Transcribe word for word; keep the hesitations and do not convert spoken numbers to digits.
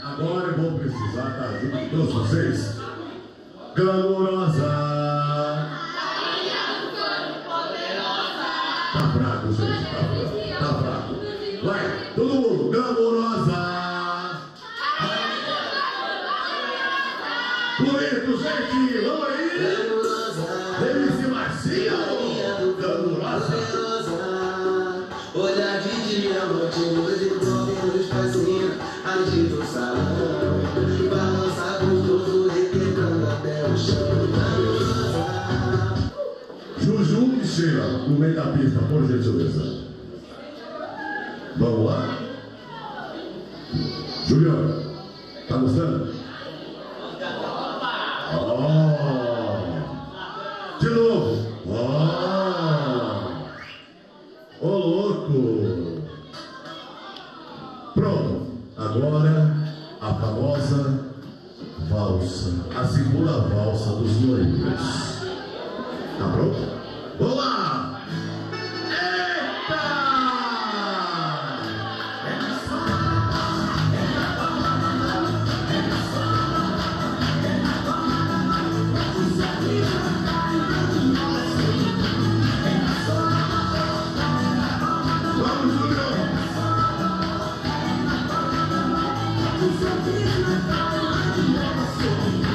Agora eu vou precisar da ajuda de todos vocês. Glamourosa. Tá fraco, gente, tá fraco, tá fraco. Vai, todo mundo, glamourosa. Bonito, gente, vamos aí. Delícia Marcinha, glamourosa. Olhar de dia, noite, noite, noite, espacinho, agita o salão, balança gostoso, requebrando até o chão. Juju e Sheila, no meio da pista, por gentileza. Vamos lá? Juliana, tá gostando? Oh! De novo! Oh! Ô, louco! Pronto! Agora a famosa valsa, a segunda valsa dos noivos. Tá pronto? Vamos lá! Eita! Vamos, Júnior! Os